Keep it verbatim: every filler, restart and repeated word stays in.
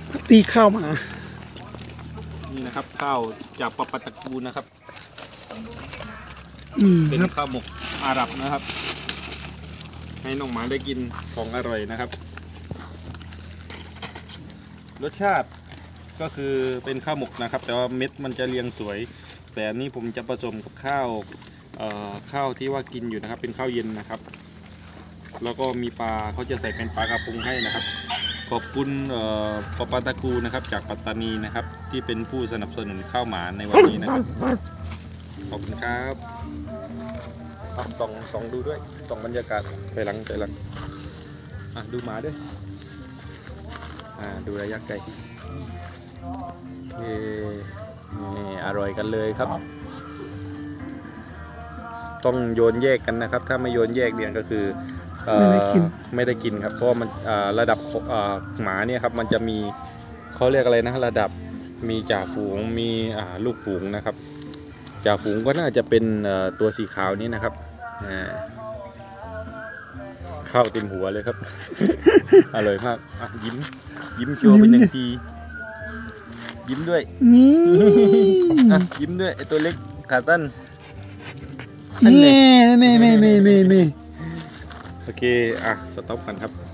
ตีข้าวมานี่นะครับข้าวจากปะปะตะกูนะครับเป็นข้าวหมกอาหรับนะครับให้น้องหมาได้กินของอร่อยนะครับรสชาติก็คือเป็นข้าวหมกนะครับแต่ว่าเม็ดมันจะเรียงสวยแต่อันนี้ผมจะผสมกับข้าวข้าวที่ว่ากินอยู่นะครับเป็นข้าวเย็นนะครับแล้วก็มีปลาเขาจะใส่เป็นปลากระพงให้นะครับขอบคุณปะปะตะกูนะครับจากปัตตานีนะครับที่เป็นผู้สนับสนุนข้าวหมาในวันนี้นะครับขอบคุณครับส่องส่องดูด้วยส่องบรรยากาศไปหลังไปหลังอ่ะดูหมาด้วยอ่าดูระยะไกลเนี่อร่อยกันเลยครับต้องโยนแยกกันนะครับถ้าไม่โยนแยกเนี่ยก็คือไม่ได้กินไม่ได้กินครับเพราะมันระดับหมาเนี่ยครับมันจะมีเขาเรียกอะไรนะระดับมีจ่าฝูงมีลูกฝูงนะครับจ่าฝูงก็น่าจะเป็นตัวสีขาวนี้นะครับข้าวเต็มหัวเลยครับ อร่อยมากยิ้มยิ้มโชว์เป็นหนึ่งทียิ้มด้วยยิ้มด้วยไอตัวเล็กขาสั้นนี่นี่นี่นี่นี่โอเคอ่ะสต็อปกันครับ